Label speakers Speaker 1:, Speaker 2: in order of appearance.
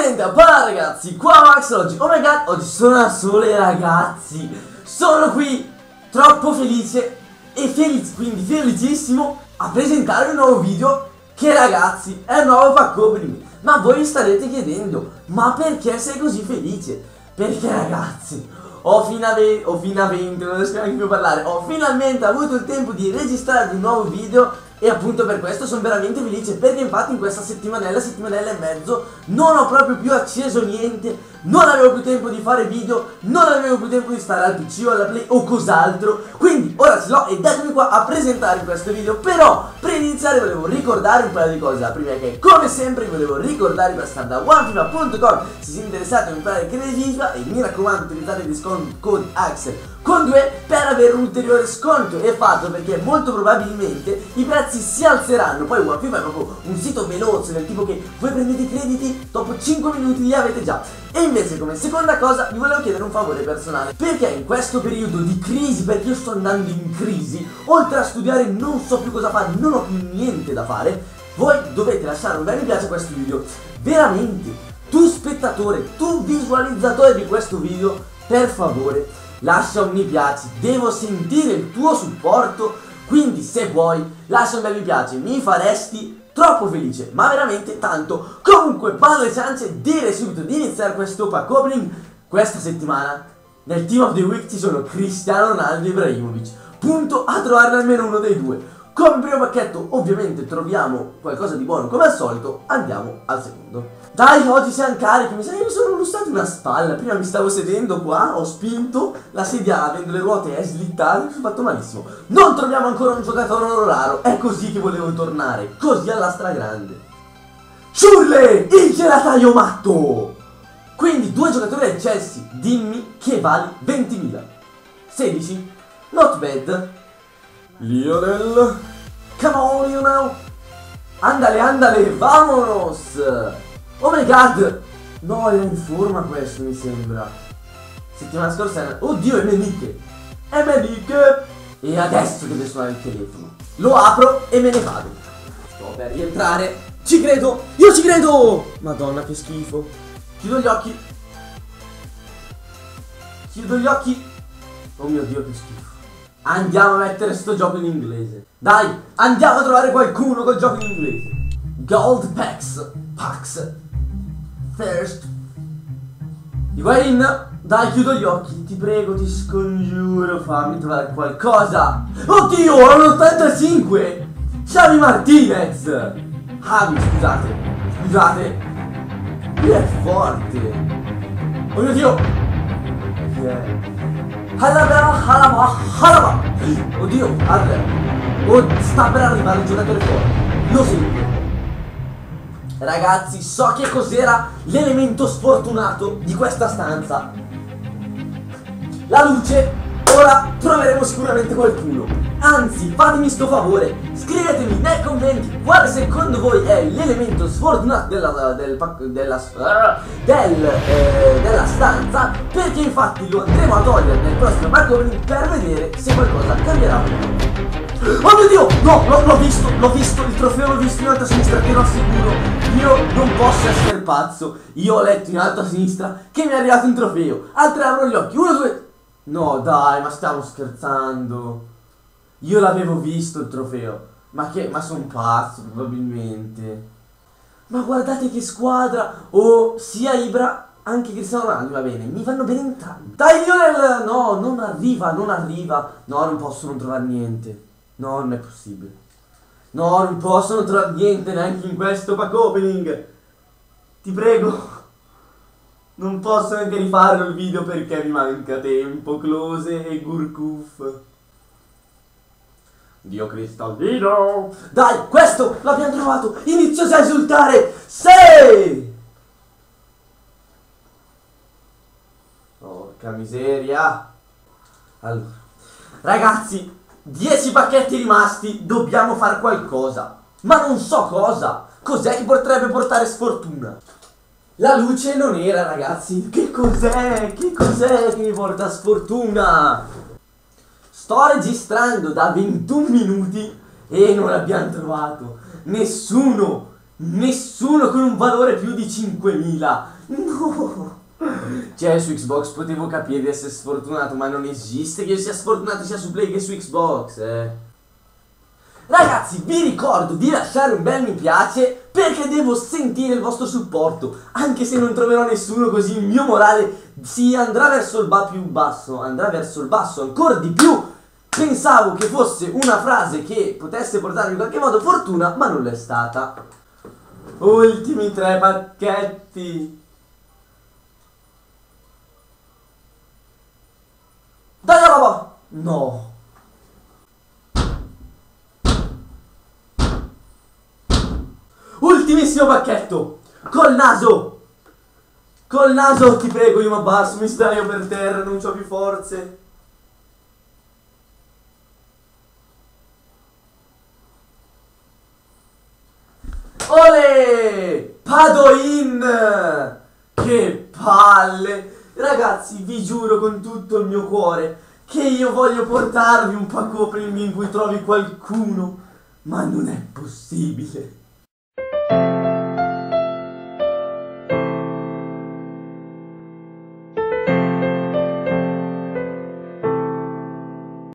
Speaker 1: Finalmente, appena ragazzi, qua Max oggi. Oh my god, oggi sono da sole ragazzi. Sono qui, troppo felice e quindi felicissimo a presentare un nuovo video che ragazzi è un nuovo pack opening. Ma voi vi starete chiedendo, ma perché sei così felice? Perché ragazzi, ho finalmente, non riesco neanche più a parlare, ho finalmente avuto il tempo di registrare un nuovo video. E appunto per questo sono veramente felice, perché infatti in questa settimanella e mezzo non ho proprio più acceso niente, non avevo più tempo di fare video, non avevo più tempo di stare al PC o alla Play o cos'altro. Quindi ora ce l'ho ed eccomi qua a presentare questo video. Però per iniziare volevo ricordare un paio di cose. La prima è che come sempre volevo ricordare per stare da onefifa.com se siete interessati a comprare crediti FIFA, e mi raccomando utilizzate il discount code AXEL con 2 per avere un ulteriore sconto. E fatto perché molto probabilmente i prezzi si alzeranno. Poi OneFifa è proprio un sito veloce, del tipo che voi prendete i crediti, dopo 5 minuti li avete già. E invece come seconda cosa vi volevo chiedere un favore personale, perché in questo periodo di crisi, perché io sto andando in crisi, oltre a studiare non so più cosa fare, non ho più niente da fare, voi dovete lasciare un bel mi piace a questo video. Veramente, tu spettatore, tu visualizzatore di questo video, per favore lascia un mi piace, devo sentire il tuo supporto. Quindi se vuoi lascia un bel mi piace, mi faresti troppo felice, ma veramente tanto. Comunque vado alle ciance, direi subito di iniziare questo pack opening. Questa settimana nel team of the week ci sono Cristiano Ronaldo e Ibrahimovic. Punto a trovarne almeno uno dei due. Come primo pacchetto ovviamente troviamo qualcosa di buono come al solito. Andiamo al secondo. Dai, oggi siamo carichi, mi sa che mi sono lussato una spalla. Prima mi stavo sedendo qua, ho spinto, la sedia avendo le ruote è slittata, mi sono fatto malissimo. Non troviamo ancora un giocatore raro, è così che volevo tornare, così alla stragrande. Schürrle, il gelataio matto! Quindi 2 giocatori del Chelsea, dimmi che vali 20.000. 16, not bad. Lionel, come on Lionel. Andale, andale, vamonos! Oh my god! No, era in forma questo, mi sembra. Settimana scorsa era... Oddio, è Meniche! È Meniche! E adesso deve suonare il telefono. Lo apro e me ne vado. Sto per rientrare. Ci credo! Io ci credo! Madonna, che schifo. Chiudo gli occhi. Chiudo gli occhi. Oh mio Dio, che schifo. Andiamo a mettere sto gioco in inglese. Dai, andiamo a trovare qualcuno col gioco in inglese. Gold packs. First. Higuain, dai, chiudo gli occhi, ti prego, ti scongiuro, fammi trovare qualcosa. Oddio, è un 85. Xavi Martinez. Scusate. Lui è forte. Oh mio Dio. Halaba. Oddio, Adler. Oh, sta per arrivare il giocatore forte. Lo sento. Ragazzi, so che cos'era l'elemento sfortunato di questa stanza. La luce. Ora troveremo sicuramente qualcuno. Anzi, fatemi sto favore, scrivetemi nei commenti quale secondo voi è l'elemento sfortunato della stanza, perché infatti lo andremo a togliere nel prossimo pack opening per vedere se qualcosa cambierà. Oh mio Dio! No, l'ho visto, il trofeo l'ho visto in alto a sinistra, te lo assicuro. Io non posso essere pazzo. Io ho letto in alto a sinistra che mi è arrivato un trofeo. Altri apro gli occhi, 1, 2. No dai, ma stiamo scherzando. Io l'avevo visto il trofeo. Ma sono pazzo probabilmente. Ma guardate che squadra. Oh, sia Ibra anche Cristiano Ronaldo, va bene, mi vanno bene entrambi. Dai Lionel! No, non arriva. No, non posso non trovare niente. No, non è possibile. No, non posso non trovare niente neanche in questo pack opening. Ti prego. Non posso neanche rifarlo il video perché mi manca tempo. Close e Gurkuf. Dio cristallino. Dai, questo l'abbiamo trovato. Inizio già a esultare. Sì! Porca miseria. Allora, ragazzi, 10 pacchetti rimasti. Dobbiamo fare qualcosa, ma non so cosa. Cos'è che potrebbe portare sfortuna? La luce non era, ragazzi. Che cos'è? Che mi porta sfortuna? Sto registrando da 21 minuti e non abbiamo trovato nessuno con un valore più di 5.000. No! Cioè, su Xbox potevo capire di essere sfortunato, ma non esiste che io sia sfortunato sia su Play che su Xbox, Ragazzi, vi ricordo di lasciare un bel mi piace perché devo sentire il vostro supporto. Anche se non troverò nessuno, così il mio morale si andrà verso il più basso, andrà verso il basso ancora di più. Pensavo che fosse una frase che potesse portarmi in qualche modo fortuna, ma non lo è stata. Ultimi 3 pacchetti. Dai, roba! No. Ultimissimo pacchetto. Col naso. Col naso, ti prego, io mi abbasso, mi sdraio per terra, non ho più forze. Olè! Padoin! Che palle! Ragazzi, vi giuro con tutto il mio cuore che io voglio portarvi un pacco premium in cui trovi qualcuno, ma non è possibile.